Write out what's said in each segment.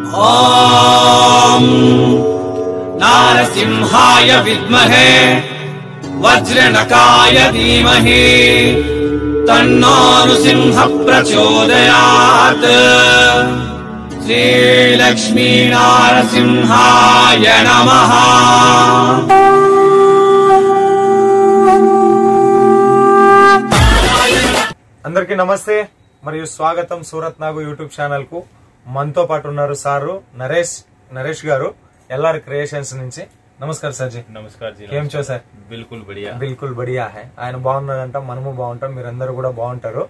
ओम नारसिंहाय विद्महे वज्रनकाय धीमहि तन्नो नृसिंह प्रचोदयात्। श्री लक्ष्मी नारसिंहाय नमः। అందరికీ నమస్తే మరియు స్వాగతం సూరత్ నాగు యూట్యూబ్ ఛానల్ కు. మనతో పాటు ఉన్నారు సారు నరేష్ గారు ఎల్ఆర్ క్రియేషన్స్ నుంచి. నమస్కారం సార్ జీ. నమస్కారం జీ. ఏం చో సార్? బిల్కుల్ బడియా హై. ఆయన బాగున్నారంట, మనము బాగుంటాం, మీరందరూ కూడా బాగుంటారు.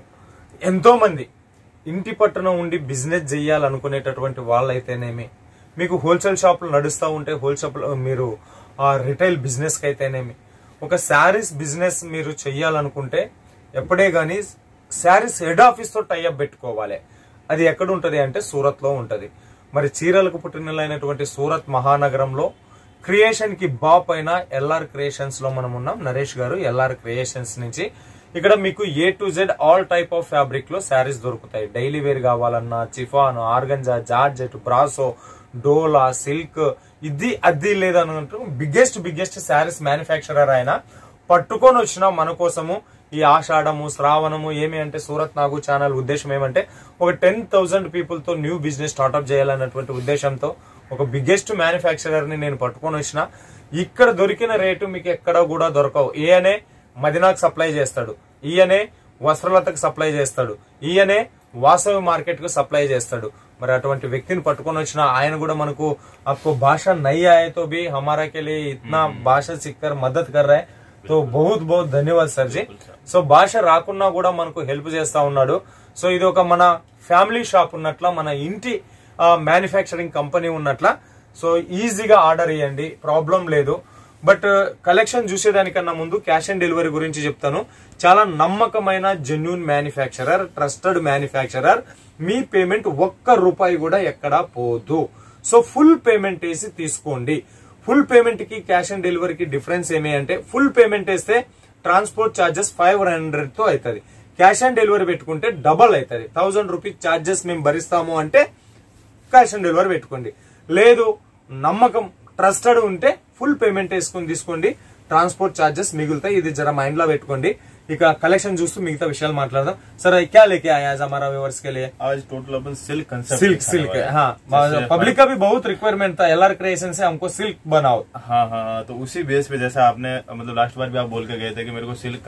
ఎంతో మంది ఇంటి పట్టున ఉండి బిజినెస్ చేయాలనుకునేటటువంటి వాళ్ళైతేనేమి, మీకు హోల్సేల్ షాపులు నడుస్తూ ఉంటే హోల్సేల్ మీరు రిటైల్ బిజినెస్ కి అయితేనేమి, ఒక శారీస్ బిజినెస్ మీరు చెయ్యాలనుకుంటే ఎప్పుడే గానీ శారీస్ హెడ్ ఆఫీస్ తో టైఅప్ పెట్టుకోవాలి. అది ఎక్కడ ఉంటది అంటే సూరత్ లో ఉంటది. మరి చీరలకు పుట్టినలైనటువంటి సూరత్ మహానగరంలో క్రియేషన్ కి బాప్ అయిన ఎల్ఆర్ క్రియేషన్స్ లో మనం ఉన్నాం. నరేష్ గారు ఎల్ఆర్ క్రియేషన్స్ నుంచి. ఇక్కడ మీకు A to Z all type of fabric లో శారీస్ దొరుకుతాయి. డైలీ వేర్ కావాలన్నా chiffon, organza, georgette, brasso, dola, silk, ఇది అది లేదన్నట్టు బిగ్గెస్ట్ శారీస్ మ్యానుఫ్యాక్చరర్ ఆయన పట్టుకొని వచ్చిన మన కోసము ఈ ఆషాఢము శ్రావణము ఏమి అంటే సూరత్ నాగు ఛానల్ ఉద్దేశం ఏమంటే ఒక 10,000 పీపుల్ తో న్యూ బిజినెస్ స్టార్ట్అప్ చేయాలన్నటువంటి ఉద్దేశంతో ఒక బిగ్గెస్ట్ మ్యానుఫ్యాక్చరర్ ని నేను పట్టుకొని వచ్చిన. ఇక్కడ దొరికిన రేటు మీకు ఎక్కడ కూడా దొరకవు. ఈయనే మదినాకు సప్లై చేస్తాడు, ఈయనే వస్త్రలతకు సప్లై చేస్తాడు, ఈయనే వాసవి మార్కెట్ కు సప్లై చేస్తాడు. మరి అటువంటి వ్యక్తిని పట్టుకొని వచ్చిన ఆయన కూడా మనకు आपको भाषा नहीं आए तो भी हमारा के लिए इतना भाषा सीखकर मदद कर रहा है. तो बहुत बहुत धन्यवाद सर जी. సో భాష రాకున్నా కూడా మనకు హెల్ప్ చేస్తా ఉన్నాడు. సో ఇది ఒక మన ఫ్యామిలీ షాప్ ఉన్నట్ల, మన ఇంటి మ్యానుఫ్యాక్చరింగ్ కంపెనీ ఉన్నట్ల. సో ఈజీగా ఆర్డర్ ఇవ్వండి, ప్రాబ్లం లేదు. బట్ కలెక్షన్ చూసేదానికన్నా ముందు క్యాష్ ఆన్ డెలివరీ గురించి చెప్తాను. చాలా నమ్మకమైన జెన్యూన్ మ్యానుఫ్యాక్చరర్, ట్రస్టెడ్ మ్యానుఫ్యాక్చరర్. మీ పేమెంట్ ₹1 కూడా ఎక్కడా పోదు. సో ఫుల్ పేమెంట్ వేసి తీసుకోండి. ఫుల్ పేమెంట్ కి క్యాష్ ఆన్ డెలివరీకి డిఫరెన్స్ ఏమి అంటే, ఫుల్ పేమెంట్ వేస్తే ట్రాన్స్పోర్ట్ చార్జెస్ 500 తో అవుతుంది. క్యాష్ ఆన్ డెలివరీ పెట్టుకుంటే డబల్ అవుతుంది. 1000 రూపీస్ చార్జెస్ మేము భరిస్తాము అంటే క్యాష్ ఆన్ డెలివరీ పెట్టుకోండి. లేదు నమ్మకం ట్రస్టెడ్ ఉంటే ఫుల్ పేమెంట్ వేసుకుని తీసుకోండి, ట్రాన్స్పోర్ట్ చార్జెస్ మిగులుతాయి. ఇది జర మైండ్ లో పెట్టుకోండి. ఇక కలెక్షన్ చూస్తూ మిగతా విషయాలు మాట్లాడదాం. సर क्या लेके आए आज हमारा व्यूअर्स के लिए? आज टोटल अपन सिल्क हाँ, पब्लिक का भी बहुत रिक्वायरमेंट था एलआर क्रिएशन से हमको सिल्क बनाओ. हाँ, तो उसी बेस पे जैसा आपने मतलब लास्ट बार भी आप बोल के गए थे कि मेरे को सिल्क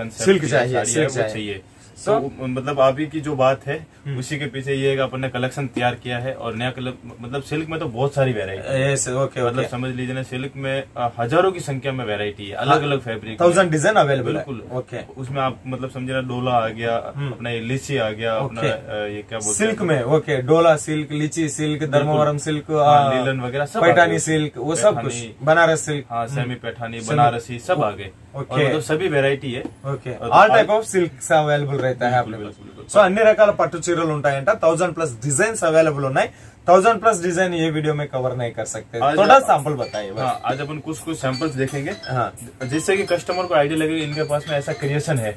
चाहिए. तो मतलब आप ही की जो बात है उसी के पीछे ये अपन ने कलेक्शन तैयार किया है. और नया मतलब सिल्क में तो बहुत सारी वेरायटी, मतलब समझ लीजिए ना, सिल्क में हजारों की संख्या में वेरायटी है, अलग अलग फैब्रिक, 1000 डिजाइन अवेलेबल है. ओके, उसमें आप मतलब समझे ना, डोला आ गया, अपना लीची आ गया, अपना ये क्या बोलते हैं सिल्क में. ओके, डोला सिल्क, लीची सिल्क, धर्मवरम सिल्क, लीलन वगैरह सब, पैठानी सिल्क, वो सब कुछ, बनारस सिल्क, हाँ, सेमी पैठानी, बनारसी सब आ गए. मतलब सभी वेरायटी है. Okay, all type of silks available रहता है आपके पास. సో అన్ని రకాల పట్టు చీరలు ఉంటాయంట. 1000+ डिजाइन अवेलेबल ఉన్నాయి. 1000+ डिजाइन ये वीडियो में कवर नहीं कर सकते. थोड़ा सैंपल बताइए. हाँ, आज अपन कुछ सैंपल्स देखेंगे, हाँ, जिससे कि कस्टमर को आइडिया लगेगा इनके पास में ऐसा क्रिएशन है.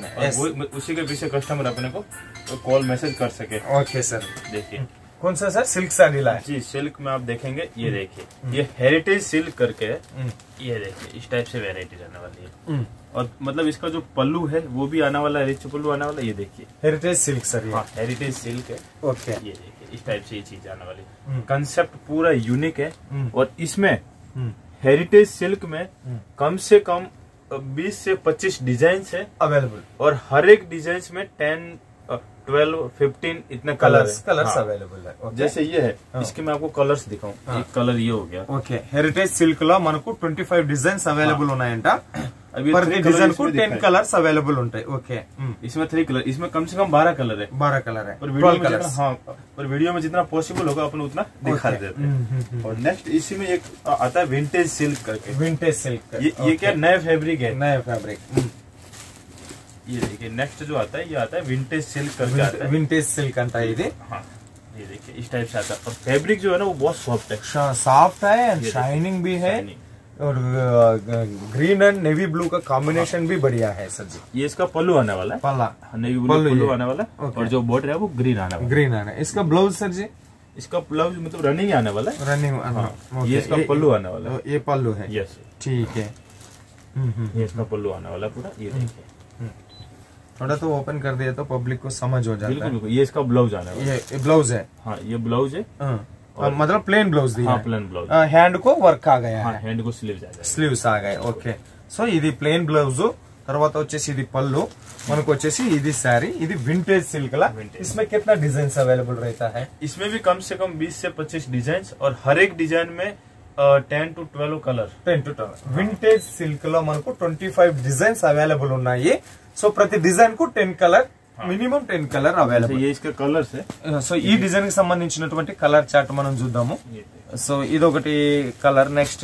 उसी के पीछे कस्टमर अपने को कॉल मैसेज कर सके. ओके सर, देखिए कौन सा सर सिल्क साड़ी लाए जी. सिल्क में आप देखेंगे, ये देखिए, ये हेरिटेज सिल्क करके है. ये देखिए इस टाइप से वेरायटी रहने वाली है. और मतलब इसका जो पल्लू है वो भी आने वाला है, रिच पल्लू आने वाला है. ये देखिए हेरिटेज सिल्क सर. हाँ, हेरिटेज सिल्क है. ओके, ये देखिए इस टाइप से ये चीज आने वाली है. कंसेप्ट पूरा यूनिक है. और इसमें हेरिटेज सिल्क में कम से कम 20 से 25 डिजाइन है अवेलेबल. और हर एक डिजाइन में 10, 12, 15 इतने कलर्स अवेलेबल है. जैसे ये है, इसके मैं आपको कलर्स दिखाऊं. एक कलर ये हो गया. ఓకే, హెరిటేజ్ సిల్క్ లో మనకు 25 డిజైన్స్ అవైలబుల్ ఉన్నాయంట. ప్రతి డిజైన్ కు 10 కలర్స్ అవైలబుల్ ఉంటాయి. ఓకే, इसमें 3 कलर, इसमें कम से कम 12 कलर है. 12 कलर है. और वीडियो में जितना पॉसिबल होगा अपन उतना दिखा देते हैं. और नेक्स्ट इसी में एक आता है विंटेज सिल्क करके. विंटेज सिल्क ये क्या नया फैब्रिक है. नया फैब्रिक. ये देखिए नेक्स्ट जो आता है, ये आता है विंटेज सिल्क करके आता है. विंटेज सिल्क अंटा ఇది. हाँ, ये देखिए इस टाइप से आता है. और फैब्रिक जो है ना वो बहुत सॉफ्ट है, सॉफ्ट है एंड शाइनिंग भी है. और ग्रीन एंड नेवी ब्लू का कॉम्बिनेशन भी बढ़िया है सर जी. ये इसका पल्लू आने वाला है, पल्ला नेवी ब्लू पल्लू आने वाला है. और जो बॉर्डर है वो ग्रीन आने वाला है. ग्रीन आना. इसका ब्लाउज सर जी इसका ब्लाउज मतलब रनिंग आने वाला है। रनिंग, हाँ, ये इसका पल्लू आने वाला है। ये पल्लू है। यस, ठीक है। ये इसका पल्लू आने वाला है पूरा। ये देखिए, थोड़ा तो ओपन कर दिया तो पब्लिक को समझ हो जाता है। बिल्कुल बिल्कुल। ये इसका ब्लाउज आने वाला है। ये ब्लाउज है। हाँ, ये ब्लाउज है। मतलब प्लेन ब्लाउज दिया। हाँ, प्लेन ब्लाउज। హ్యాండ్ को వర్క్ आ गया हाँ, है। హ్యాండ్ को స్లీవ్స్ आ जाएगा। స్లీవ్స్ आ गए। ఓకే, సో ఇది ప్లేన్ బ్లౌజ్, తర్వాత వచ్చేసి ఇది పళ్ళు, మనకు వచ్చేసి ఇది శారీ, ఇది వింటేజ్ सिल्क ला। इसमें कितना डिजाइन अवेलेबल रहता है? इसमें भी कम से कम 20 से 25 डिजाइन और हर एक डिजाइन में 10 to 12 colour. 10 to 12 vintage silk లో మనకు 25 డిజైన్స్ అవైలబుల్ ఉన్నాయి। సో ప్రతి డిజైన్ కు 10 కలర్, మినిమం 10 కలర్ అవైలబుల్। ये इसके कलर्स है। సో ఈ డిజైన్ కి సంబంధించినటువంటి కలర్ చార్ట్ మనం చూద్దాము। సో ఇదొకటి కలర్। నెక్స్ట్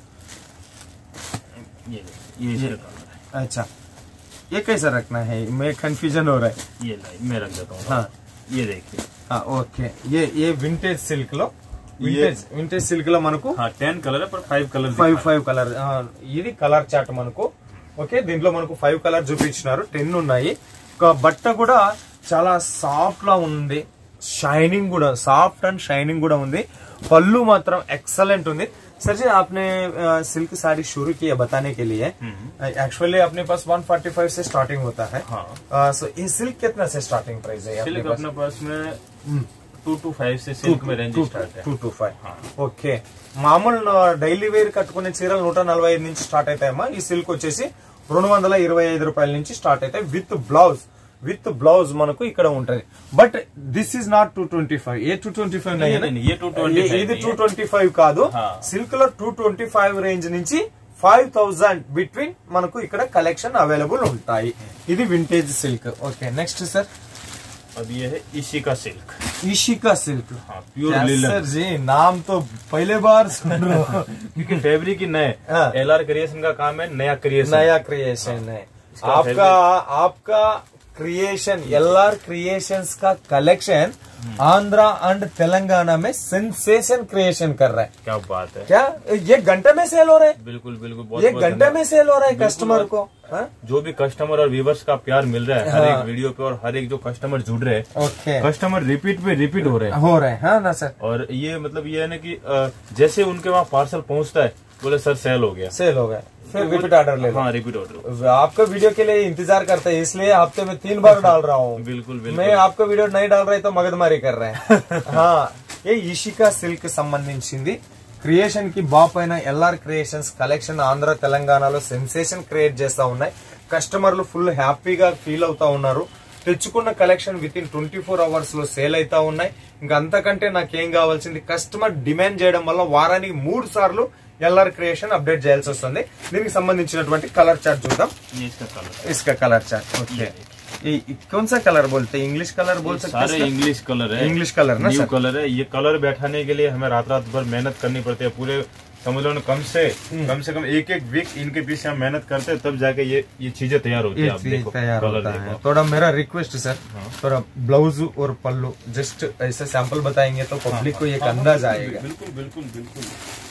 ये इसका कलर है। अच्छा, ये कैसा रखना है? मैं कंफ्यूजन हो रहा है। ये मैं रख देता हूँ। हाँ, ये देखिए। हाँ, ओके। ये विंटेज सिल्क लो, వింటేజ్ సిల్క్ లో మనకు 10 కలర్ पर 5 కలర్ 5 కలర్। ఇది కలర్ చార్ట్ మనకు। ఓకే, దీంట్లో మనకు 5 కలర్ చూపించినారు, 10 ఉన్నాయి। బట్ట కూడా చాలా సాఫ్ట్ లా ఉంది, షైనింగ్ కూడా, సాఫ్ట్ అండ్ షైనింగ్ కూడా ఉంది। పళ్ళు మాత్రం ఎక్సలెంట్ ఉంది। सर जी, आपने सिल्क साड़ी शुरू किया बताने के लिए। एक्चुअली अपने पास 145 से स्टार्टिंग होता है। हाँ। सो ये सिल्क कितना से स्टार्टिंग प्राइस है? सिल्क अपने पास में 2 to 5 से सिल्क में रेंज स्टार्ट है। 2 to 5। ఓకే, మామూలు డైలీ వేర్ కట్టుకునే చీరలు 145 నుంచి స్టార్ట్ అవుతాయమ్మా। ఈ సిల్క్ వచ్చేసి 225 రూపాయల నుంచి స్టార్ట్ అవుతాయి విత్ బ్లౌజ్। విత్ బ్లౌజ్ మనకు ఇక్కడ ఉంటది। But this is not 225। ఏ 225 ये 225 ఇది 225 కాదు। సిల్క్ లో 225 రేంజ్ నుంచి 5000 బిట్వీన్ మనకు ఇక్కడ కలెక్షన్ అవైలబుల్ ఉంటాయి। ఇది vintage silk. Okay, next sir. अब ये है इशिका सिल्क। इशिका सिल्क। हाँ, प्योर लिनन। सर जी, नाम तो पहले बार सुन रहा हूँ। क्योंकि फैब्रिक ही नए। LR क्रिएशन का काम है, नया क्रिएशन है। आपका क्रिएशन, LR क्रिएशंस का कलेक्शन आंध्रा एंड तेलंगाना में सेंसेशन क्रिएशन कर रहा है। क्या बात है। क्या ये घंटे में सेल हो रहा है? बिल्कुल बिल्कुल। ये घंटे में सेल हो रहा है कस्टमर को। जो भी कस्टमर और व्यूवर्स का प्यार मिल रहा है हर एक वीडियो पे, और हर एक जो कस्टमर जुड़ रहे हैं, कस्टमर रिपीट पे रिपीट हो रहे हैं। हाँ ना सर। और ये मतलब ये है ना कि जैसे उनके वहाँ पार्सल पहुँचता है, बोले सर सेल हो गया, फिर रिपीट ऑर्डर ले लो। हाँ, रिपीट ऑर्डर। आपका वीडियो के लिए इंतजार करते हैं, इसलिए हफ्ते में 3 बार डाल रहा हूँ। बिल्कुल। मैं आपका वीडियो नहीं डाल रहे तो मगजमारी कर रहे हैं। हाँ, ये इशिका सिल्क సంబంధించింది క్రియేషన్ కి బాపైన LR క్రియేషన్స్ కలెక్షన్ ఆంధ్ర తెలంగాణలో సెన్సేషన్ క్రియేట్ చేస్తా ఉన్నాయి। కస్టమర్లు ఫుల్ హ్యాపీగా ఫీల్ అవుతా ఉన్నారు। తెచ్చుకున్న కలెక్షన్ విత్ ఇన్ 24 అవర్స్ లో సేల్ అవుతా ఉన్నాయి। ఇంకా అంతకంటే నాకేం కావాల్సింది, కస్టమర్ డిమాండ్ చేయడం వల్ల వారానికి 3 సార్లు LR క్రియేషన్ అప్డేట్ చేయాల్సి వస్తుంది। దీనికి సంబంధించినటువంటి కలర్ చార్ట్ చూద్దాం। इसका कलर चार्ट। ओके, कौन सा कलर बोलते हैं? इंग्लिश कलर बोल सकते हैं? सारे इंग्लिश कलर है। इंग्लिश कलर ना न्यू सर? कलर है। ये कलर बैठाने के लिए हमें रात भर मेहनत करनी पड़ती है। पूरे समझ लो कम से कम एक वीक इनके पीछे हम मेहनत करते हैं, तब जाके ये चीजें तैयार होती है। आप देखो तैयार कलर होता देखो। है। थोड़ा मेरा रिक्वेस्ट सर, थोड़ा ब्लाउज और पल्लू जस्ट ऐसे सैंपल बताएंगे तो पब्लिक को एक अंदाज आएगा। बिल्कुल बिल्कुल बिल्कुल।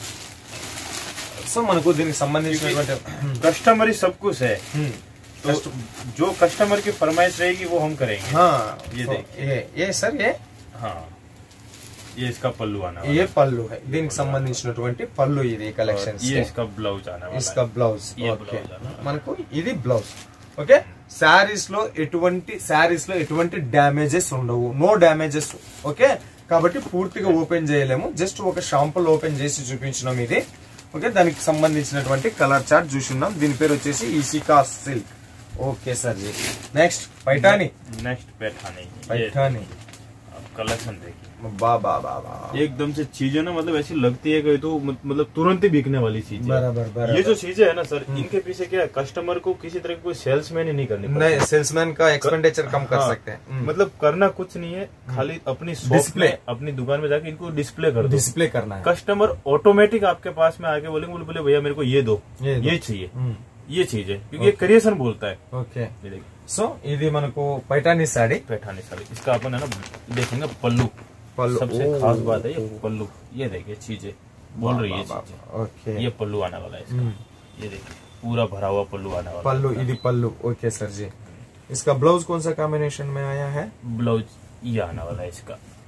సో మనకు దీనికి సంబంధించినటువంటి कस्टमर ही सब कुछ है। तो जो कस्टमर की फरमाइश रहेगी वो हम करेंगे। हाँ, ये देखिए। ये सर, ये हाँ, ये इसका पल्लू आना वाला ये పళ్ళు है। దీనికి సంబంధించినటువంటి పళ్ళు ఇది కలెక్షన్। ये इसका ब्लाउज आना वाला इसका ब्लाउज। ये ఓకే, ब्लाउज आना। మనకు ఇది బ్లౌజ్। ఓకే, శారీస్ లో ఎటువంటి డ్యామేజెస్ ఉండవు, నో డ్యామేజెస్। ఓకే, కాబట్టి పూర్తిగా ఓపెన్ చేయలేము, జస్ట్ ఒక షాంపుల్ ఓపెన్ చేసి చూపించినాం ఇది। ఓకే, దానికి సంబంధించినటువంటి కలర్ చార్ట్ చూస్తున్నాం। దీని పేరు వచ్చేసి Ishika silk. Okay sir ji, next Paithani. Paithani collection देखिए। बाबा एकदम से चीजें ना मतलब ऐसी लगती है कि तो मतलब तुरंत ही बिकने वाली चीज। बराबर। ये जो चीजें है ना सर, इनके पीछे क्या है, कस्टमर को किसी तरह की कोई सेल्समैन ही नहीं करनी पड़ती। नहीं, सेल्समैन का एक्सपेंडिचर कम कर सकते हैं। मतलब करना कुछ नहीं है, खाली अपनी शॉप में अपनी दुकान में जाके इनको डिस्प्ले कर दो। डिस्प्ले करना है। कस्टमर ऑटोमेटिक आपके पास में आके बोले भैया मेरे को ये दो, ये चाहिए, ये चीज है, क्योंकि ये क्रिएशन बोलता है। ओके, सो ఇది మనకు पैठानी साड़ी। इसका अपन है ना देखेंगे पल्लू। सबसे खास बात है ये पल्लू। ये देखिए चीजें बोल रही है। ओके, ये पल्लू आने वाला है इसका। ये देखिए पूरा भरा हुआ पल्लू आने वाला। पल्लू, ఇది पल्लू। ओके सर जी, इसका ब्लाउज कौन सा कॉम्बिनेशन में आया है? ब्लाउज ये आने वाला है इसका।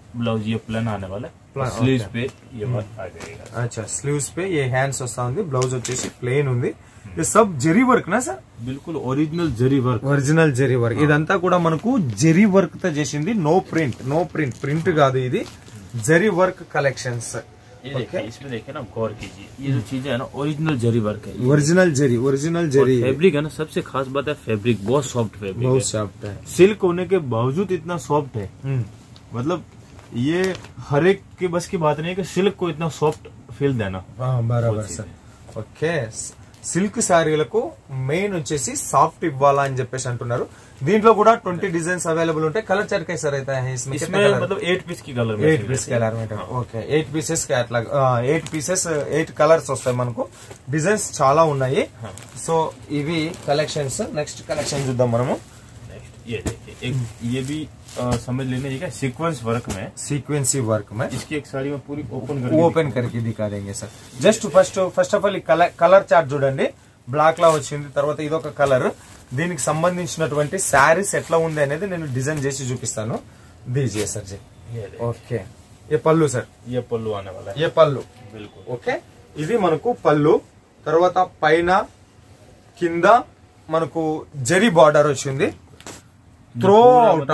ब्लाउज ये प्लेन आने वाला है, स्लीव्स पे ये बात आ जाएगा। अच्छा, स्लीव्स पे ये హ్యాండ్స్ వస్తా ఉంది, బ్లౌజ్ వచ్చేసి ప్లెయిన్ ఉంది. ఇది సబ్ జెరీ వర్క్ నా సార్? बिल्कुल original zari work, original zari work. ఇదంతా కూడా మనకు జెరీ వర్క్ తో చేసింది, నో ప్రింట్ ప్రింట్ కాదు, ఇది జెరీ వర్క్ కలెక్షన్స్. ये देखिए, इसमें देखिए ना, गौर कीजिए, ये जो चीजें है ना ओरिजिनल जरी वर्क है, ఒరిజినల్ జెరీ फैब्रिक है ना, सबसे खास बात है फैब्रिक बहुत सॉफ्ट फैब्रिक बहुत है। सॉफ्ट है. सिल्क होने के बावजूद इतना सॉफ्ट है, मतलब ये हर एक के बस की बात नहीं है कि सिल्क को इतना सॉफ्ट फील देना। బరాబర్ సార్. ఓకే, సిల్క్ శారీలకు మెయిన్ వచ్చేసి సాఫ్ట్ ఇవ్వాలా అని చెప్పేసి అంటున్నారు. దీంట్లో కూడా 20 డిజైన్స్ అవైలబుల్ ఉంటాయి. కలర్ चार्ट कैसा रहता है इसमें? इसमें मतलब 8 पीस की कलर, 8 పీస్ కలర్ में okay, 8 pieces catalogue, 8 pieces 8 colours వస్తాయి మనకు. డిజైన్స్ చాలా ఉన్నాయి. సో ఇవి కలెక్షన్స్. నెక్స్ట్ కలెక్షన్ చూద్దాం మనము. ये देखिए, एक ये भी समझ लेना, ये क्या सीक्वेंस वर्क में, सीक्वेंसी वर्क में इसकी एक साड़ी में पूरी ఓపెన్ करके दिखा देंगे sir. Just first of all ఈ కలర్ చార్ట్ చూడండి. బ్లాక్ లా వచ్చింది, తర్వాత ఇదొక కలర్. దీనికి సంబంధించినటువంటి శారీస్ ఎట్లా ఉంది అనేది నేను డిజైన్ చేసి చూపిస్తాను. దీజియే సార్ జీ. ఓకే, ఏ పళ్ళు సార్? ये पल्लू आने वाला है, ఏ పళ్ళు? बिल्कुल ఓకే, ఇది మనకు పళ్ళు. తర్వాత పైన కింద మనకు జరీ బార్డర్ వచ్చింది. త్రో అవుట్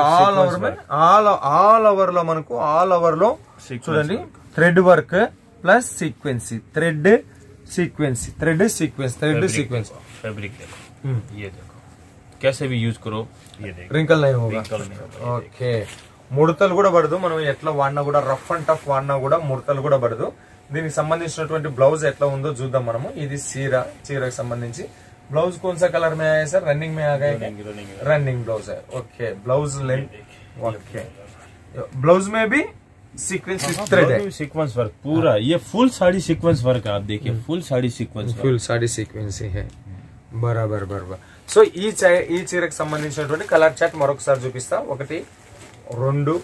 ఆల్ ఓవర్ లో మనకు ఆల్ ఓవర్ లో చూడండి థ్రెడ్ వర్క్ ప్లస్ సీక్వెన్సీ, థ్రెడ్ సీక్వెన్స్. फैब्रिक देखो, ये देखो कैसे भी यूज करो, ये देखो రింకల్ नहीं होगा. wrinkle नहीं होगा। ఓకే, ముడతలు కూడా పడదు. మనం ఎట్లా వాడినా కూడా, రఫ్ అండ్ టఫ్ వాడినా కూడా ముడతలు కూడా పడదు. దీనికి సంబంధించినటువంటి బ్లౌజ్ ఎట్లా ఉందో చూద్దాం మనము. ఇది చీరకు సంబంధించి ब्लाउज कौन सा कलर में आया है सर? रनिंग में आ गए, रनिंग ब्लाउज है. Okay, blouse length. Okay, blouse में भी सीक्वेंस थ्रेड है, सीक्वेंस वर्क पूरा. ये फुल साड़ी सीक्वेंस वर्क है, आप देखिए full sari sequence, full sari sequence है. బరాబర్. సో ఈ చీరకు సంబంధించినటువంటి కలర్ చార్ట్ మరొకసారి చూపిస్తా. 1 2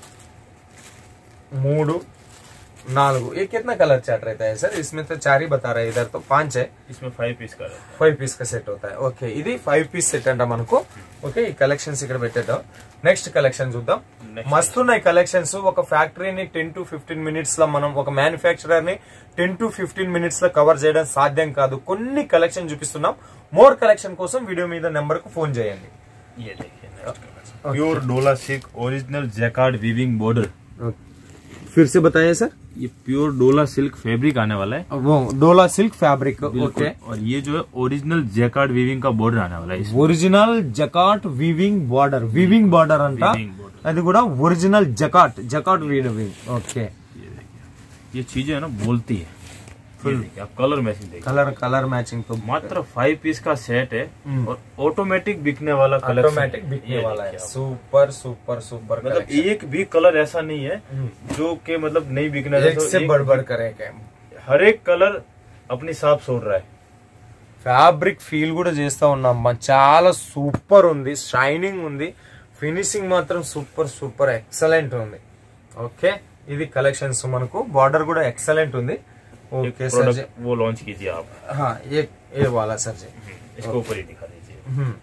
3 4. ये कितना कलर चार्ट रहता है सर? इसमें तो 4 ही बता रहे हैं, इधर तो 5 है. इसमें 5 पीस का रहता है, 5 పీస్ का సెట్ होता है. ఓకే, ఇది 5 పీస్ సెట్ అంట మనకు. ఓకే, ఈ కలెక్షన్స్ ఇక్కడ పెట్టేద్దాం. నెక్స్ట్ కలెక్షన్ చూద్దాం. మస్తు ఉన్నాయి కలెక్షన్స్. ఒక ఫ్యాక్టరీని 10 to 15 మినిట్స్ లో మనం, ఒక మ్యానుఫ్యాక్చరర్ ని 10 to 15 మినిట్స్ లో కవర్ చేయడం సాధ్యం కాదు. కొన్ని కలెక్షన్ చూపిస్తున్నాం. మోర్ కలెక్షన్ కోసం వీడియో మీద నెంబర్ కు ఫోన్ చేయండి. ये देखिए pure dola silk original jacquard weaving border. फिर से बताइए सर. ये प्योर डोला सिल्क फैब्रिक आने वाला है, वो डोला सिल्क फैब्रिक. ओके, और ये जो है ओरिजिनल जैकार्ड वीविंग का बॉर्डर आने वाला है. ఒరిజినల్ జకాట్ వీవింగ్ బార్డర్ అంట. అది కూడా ఒరిజినల్ జకాట్ వీవింగ్. ఓకే, ये चीजें है ना बोलती है. आप कलर मैचिंग देखिए, कलर मैचिंग तो मात्र 5 पीस का सेट है और ऑटोमेटिक बिकने वाला कलर, ऑटोमेटिक बिकने वाला है. सुपर. मतलब एक भी कलर ऐसा नहीं है जो के मतलब नहीं बिकना है, एक से बढ़ करेंगे. हर एक कलर अपनी साफ छोड़ रहा है. ఫ్యాబ్రిక్ ఫీల్ కూడా చేస్తా ఉన్నాం. చాలా సూపర్ ఉంది, షైనింగ్ ఉంది, ఫినిషింగ్ మాత్రం సూపర్ ఎక్సలెంట్ ఉంది. ఓకే, ఇది కలెక్షన్స్ మనకు. బార్డర్ కూడా ఎక్సలెంట్ ఉంది. ओके सर जी, वो लॉन्च कीजिए आप. हाँ, ये वाला सर जी, इसको ऊपर ही दिखा दीजिए.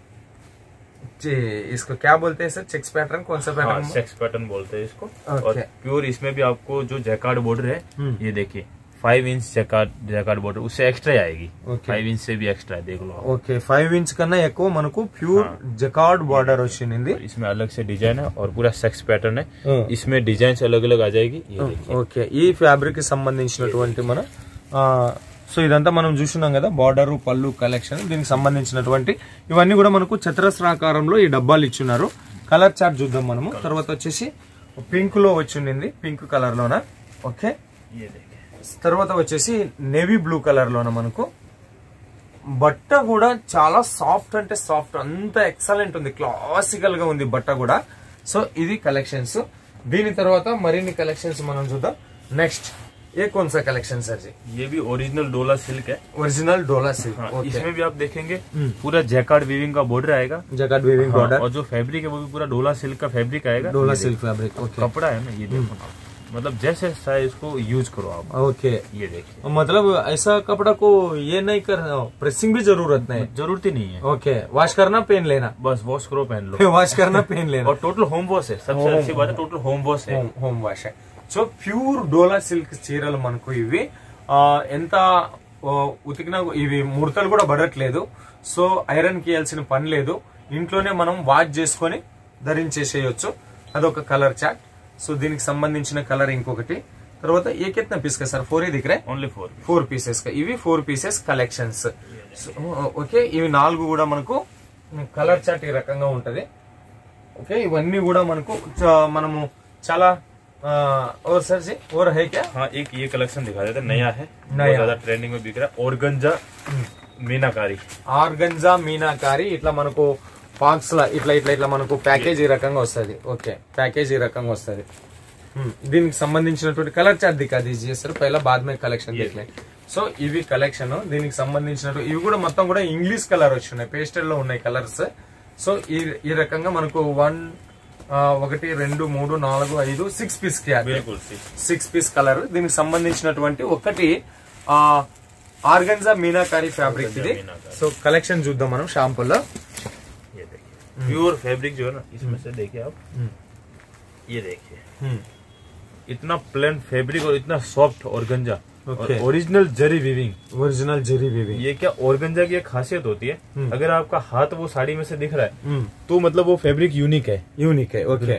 जी, इसको क्या बोलते हैं सर? चेक्स पैटर्न, कौन सा पैटर्न? हाँ, चेक्स पैटर्न बोलते हैं इसको. Okay. और प्योर इसमें भी आपको जो जैकार्ड बॉर्डर है, ये देखिए 5 इंच जैकार्ड बॉर्डर, उससे एक्स्ट्रा आएगी. 5 इंच से भी एक्स्ट्रा है, देख लो आप. ఓకే, 5 ఇంచ్ కన్నా ఎక్కువ మనకు ప్యూర్ జకార్డ్ బార్డర్ వచ్చింది. इसमें अलग से डिजाइन है और पूरा सेक्स पैटर्न है. इसमें डिजाइन अलग अलग आ जाएगी. ये देखिए, ఓకే, ఈ ఫ్యాబ్రిక్ కి సంబంధించినటువంటి మన సో ఇదంతా మనం చూస్తున్నాం కదా, బార్డర్ పళ్ళు కలెక్షన్. దీనికి సంబంధించినటువంటి ఇవన్నీ కూడా మనకు చతురస్రాకారంలో ఈ డబ్బాలు ఇచ్చున్నారు. కలర్ చార్ట్ చూద్దాం మనము. తర్వాత వచ్చేసి పింక్ లో వచ్చింది, పింక్ కలర్ లోన. ఓకే, తర్వాత వచ్చేసి నేవీ బ్లూ కలర్ లోన మనకు. బట్ట కూడా చాలా సాఫ్ట్ అంటే సాఫ్ట్, అంత ఎక్సలెంట్ ఉంది, క్లాసికల్ గా ఉంది బట్ట కూడా. సో ఇది కలెక్షన్స్. దీని తర్వాత మరిన్ని కలెక్షన్స్ మనం చూద్దాం. నెక్స్ట్ ये कौन सा कलेक्शन सर जी? ये भी ओरिजिनल डोला सिल्क है. ओरिजिनल डोला सिल्क. हाँ, इसमें भी आप देखेंगे पूरा जैकार्ड वीविंग का बॉर्डर आएगा. Jacquard weaving border. और जो फैब्रिक है वो भी पूरा डोला सिल्क का फैब्रिक आएगा. डोला सिल्क फैब्रिक. ओके, कपड़ा है ना, ये देखो मतलब जैसे चाहे इसको यूज करो आप. ओके, ये देखिए, मतलब ऐसा कपड़ा को ये नहीं कर, प्रेसिंग भी जरूरत नहीं, जरूरत ही नहीं है. ओके, वॉश करना पहन लेना, बस वॉश करो पहन लो. वॉश करना पहन लेना. और टोटल होम वॉश है, सबसे अच्छी बात है टोटल होम वॉश है. होम वॉश है. సో ప్యూర్ డోలా సిల్క్ చీరలు మనకు ఇవి ఎంత ఉతికినా ఇవి ముడతలు కూడా పడట్లేదు. సో ఐరన్ కియాల్సిన పని లేదు, ఇంట్లోనే మనం వాష్ చేసుకొని ధరించేసేయచ్చు. అదొక కలర్ చార్ట్. సో దీనికి సంబంధించిన కలర్ ఇంకొకటి. తర్వాత ఏ కిतना पीस का सर? 4 ही दिख रहा है, ఓన్లీ 4 పీసెస్ కా. ఇవి 4 పీసెస్ కలెక్షన్స్. ఓకే, ఇవి 4 కూడా మనకు కలర్ చార్ట్ ఈ రకంగా ఉంటది. ఓకే, ఇవన్నీ కూడా మనకు మనము చాలా और सर जी और है क्या? हाँ, एक ये कलेक्शन दिखा देते, नया है, नया, ज्यादा ट्रेंडिंग में बिक रहा है, ऑर्गेन्जा मीनाकारी. ఆర్గంజా మీనాకారి. ఇట్లా మనకు బాక్స్ లా ఇట్లా ఇట్లా ఇట్లా మనకు ప్యాకేజ్ ఈ రకంగా వస్తుంది. ఓకే, ప్యాకేజ్ ఈ రకంగా వస్తుంది. దీనికి సంబంధించినటువంటి కలర్ చార్ట్ దిఖా దీజియే సార్, పైలా బాద్ మే కలెక్షన్ దేఖలే. సో ఇవి కలెక్షన్, దీనికి సంబంధించినట్టు ఇవి కూడా మొత్తం కూడా ఇంగ్లీష్ కలర్ వచ్చినాయి, పేస్టల్ లో ఉన్నాయి కలర్స్. సో ఈ రకంగా మనకు 1 2 3 4 5 6 పీస్ కి 6 పీస్ కలర్. దీనికి సంబంధించినటువంటి ఒకటి ఆర్గంజా మీనాకారి ఫ్యాబ్రిక్ ఇది. సో కలెక్షన్ చూద్దాం మనం షాంపుల్ లో. प्योर फैब्रिक जो है ना, इसमें से देखिए आप, ये देखिए इतना प्लेन फैब्रिक और इतना soft organza, original zari weaving. Original zari weaving. ये क्या ऑर्गेन्जा की एक खासियत होती है, अगर आपका हाथ वो साड़ी में से दिख रहा है तो मतलब वो फैब्रिक यूनिक है. యూనిక్ है. ఓకే,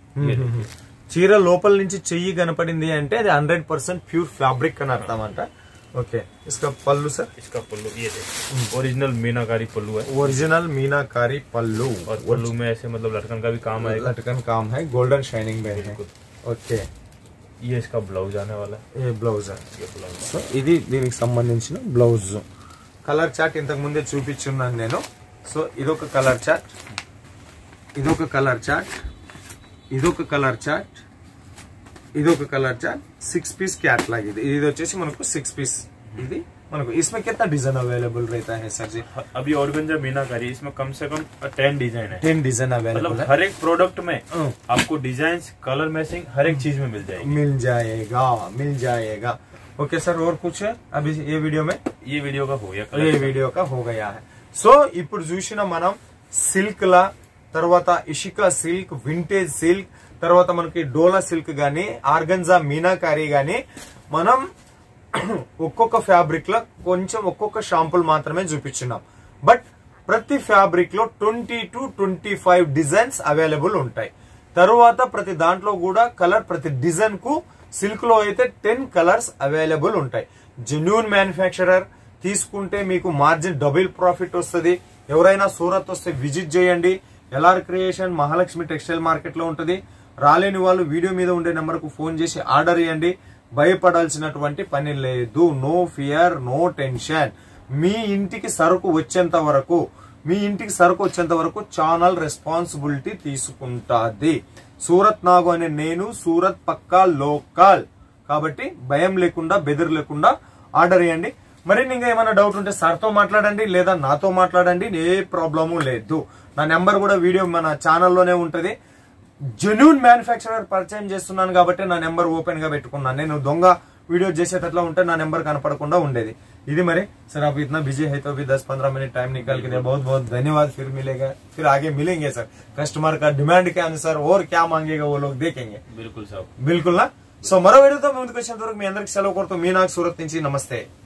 చీర లోపల నుంచి చెయ్యి కనపడింది అంటే అది 100% ప్యూర్ ఫ్యాబ్రిక్ అని అర్థం అంట. ఓకే, इसका पल्लू सर? इसका पल्लू ये देखिए, ओरिजिनल मीनाकारी पल्लू है. ओरिजिनल मीनाकारी पल्लू. और पल्लू में ऐसे मतलब लटकन का भी काम आएगा. लटकन काम है, गोल्डन शाइनिंग में है. ఓకే, ये इसका ब्लाउज आने वाला है. ये ब्लाउज है. ये ब्लाउज. సో ఇది దీనికి సంబంధించిన బ్లౌజ్. కలర్ చార్ట్ ఇంతకు ముందే చూపించున్నాను నేను. సో ఇదొక కలర్ చార్ట్, ఇదొక కలర్ చార్ట్, ఇదొక కలర్ చార్ట్, ఇదొక కలర్ చార్ట్. 6 पीस कैटलॉग ఇది వచ్చేసి మనకు 6 पीस. ఇది మనకు इसमें कितना डिजाइन अवेलेबल रहता है सर जी? अभी ऑर्गेन्जा मीनाकारी इसमें कम से कम 10 डिजाइन है. 10 डिजाइन अवेलेबल मतलब है. हर एक प्रोडक्ट में आपको डिजाइन, कलर मैचिंग हर एक चीज में मिल जाएगी. मिल जाएगा, मिल जाएगा. ओके सर, और कुछ है अभी ये वीडियो में? ये वीडियो का हो गया, ये वीडियो का हो गया है. సో ఇప్పుడు చూసిన మనం సిల్క్ లా, తర్వాత ఇషికా సిల్క్, వింటేజ్ సిల్క్, తర్వాత మనకి డోలా సిల్క్ గానీ, ఆర్గంజా మీనాకారి గానీ, మనం ఒక్కొక్క ఫ్యాబ్రిక్ లో కొంచెం ఒక్కొక్క షాంపుల్ మాత్రమే చూపించున్నాం. బట్ ప్రతి ఫ్యాబ్రిక్ లో 20 to 25 డిజైన్స్ అవైలబుల్ ఉంటాయి. తరువాత ప్రతి దాంట్లో కూడా కలర్, ప్రతి డిజైన్ కు సిల్క్ లో అయితే 10 కలర్స్ అవైలబుల్ ఉంటాయి. జెన్యూన్ మ్యానుఫ్యాక్చరర్ తీసుకుంటే మీకు మార్జిన్ డబుల్ ప్రాఫిట్ వస్తుంది. ఎవరైనా సూరత్ వస్తే విజిట్ చేయండి. LR creation Mahalakshmi textile market లో ఉంటది. రాలేని వాళ్ళు వీడియో మీద ఉండే నెంబర్ కు ఫోన్ చేసి ఆర్డర్ చేయండి. భయపడాల్సినటువంటి పని లేదు. No fear, no tension. మీ ఇంటికి సరుకు వచ్చేంత వరకు ఛానల్ రెస్పాన్సిబిలిటీ తీసుకుంటాది. సూరత్ నాగు అనే నేను సూరత్ పక్కా లోకల్ కాబట్టి భయం లేకుండా, బెదిరి లేకుండా ఆర్డర్ చేయండి. మరి ఇంకా ఏమైనా డౌట్ ఉంటే సార్తో మాట్లాడండి, లేదా నాతో మాట్లాడండి. ఏ ప్రాబ్లము లేదు. నా నెంబర్ కూడా వీడియో మన ఛానల్లోనే ఉంటది. జెన్యూన్ మ్యానుఫ్యాక్చరర్ పరిచయం చేస్తున్నాను కాబట్టి నా నెంబర్ ఓపెన్ గా పెట్టుకున్నాను. నేను దొంగ वीडियो చేసేటట్లా ఉంటే నా నెంబర్ కనపడకుండా ఉండేది. ఇది మరి सर आप इतना बिजी है तो भी 10-15 मिनट टाइम निकाल के दिया, बहुत बहुत धन्यवाद. फिर मिलेगा, फिर आगे मिलेंगे सर. कस्टमर का डिमांड के अनुसार और क्या मांगेगा वो लोग देखेंगे. बिल्कुल साहब, बिल्कुल ना. సో మరో వీడియోతో ముందుకు వచ్చేంత వరకు మీ అందరికి సెలవు కోరుతూ మీ నాకు సూరత్ నుంచి నమస్తే.